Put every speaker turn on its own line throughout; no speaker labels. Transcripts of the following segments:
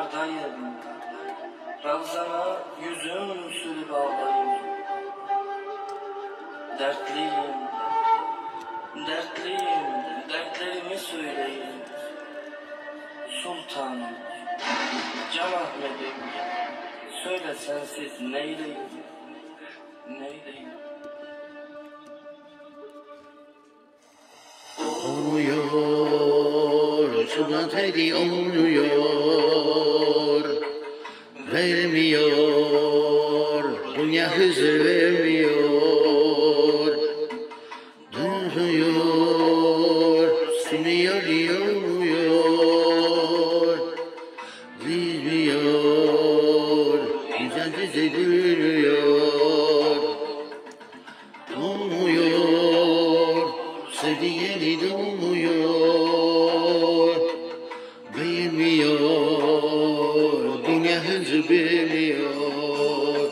Dardayım, Ravzana yüzüm sürüp ağlayım. Dertliyim, dertliyim, dertlerimi söyleyeyim. Sultanım, Can Ahmet'im, söyle sensiz neyleyim, neyleyim.
Olmuyor, surat eli olmuyor, vermiyor, dünya huzur vermiyor, dönüyor, sünüyor, yormuyor, bilmiyor, güzel düzeliyor, olmuyor, sevdiğini dolmuyor, bilmiyor, dünya hızı bilmiyor.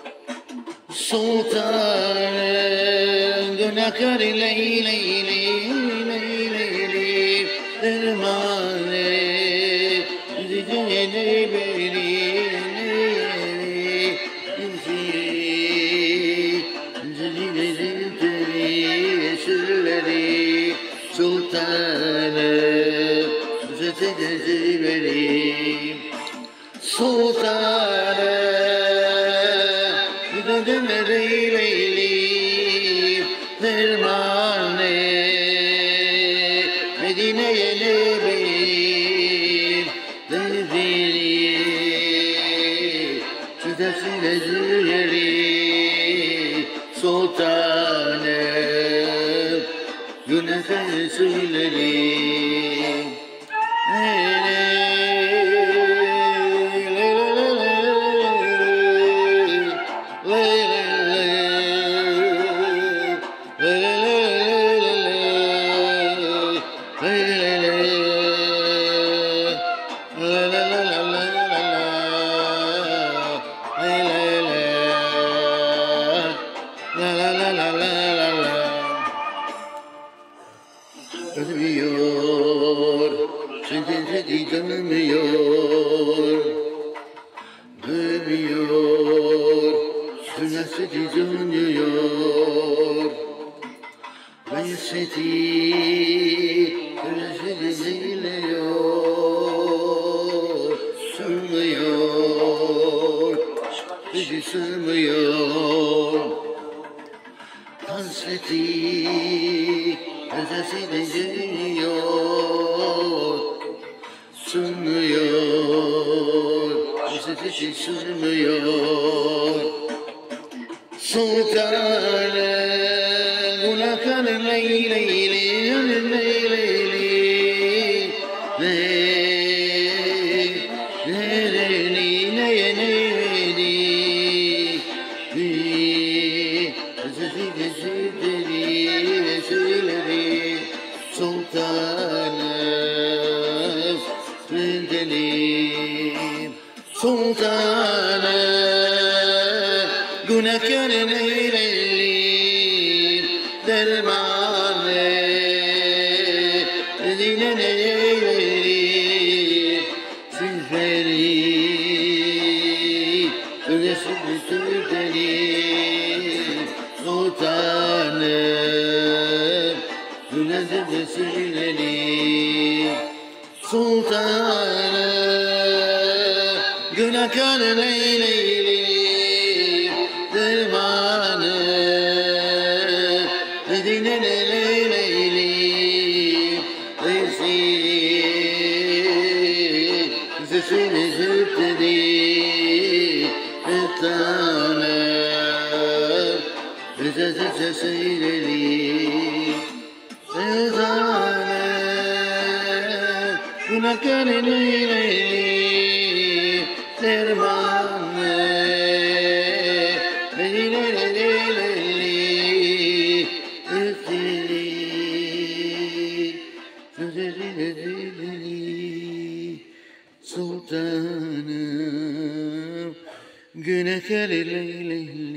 Sultanım, günahkar leyli, leyli, dermanı, zicene beni, Sultanım, zecezi vereyim. Sultanım, döndümer eyleyim. Dermanı, Medine'ye nebeyim. Deviri, çizesine züyeri. Sultanım, günahkar söylerim. Ölmüyor, seni dönmüyor, dönmüyor, sünnet dönüyor. Veyseti, gözleri zeyliyor, sığmıyor, bizi sığmıyor. Hasreti, gözesine geliyor, sığmıyor, hasreti sığmıyor. Sultanım, günahkar leyli, Sultanım, bedelim. Sultanım, günahkar eyleyim. Dermanı, Medine'ye eyleyim. Sizleri, öylesine sürdüreyim. Sultanım, günahkar söylerim. Sultanım, günahkar eyleyim. Dermanı, Medine'ye eyleyim. Sesini sürdüreyim. Sultanım, bize söylerim. Sultanım, günahkar eyleyim. Dermanı, Medine'ye eyleyim. Sultanım, günahkar eyleyim.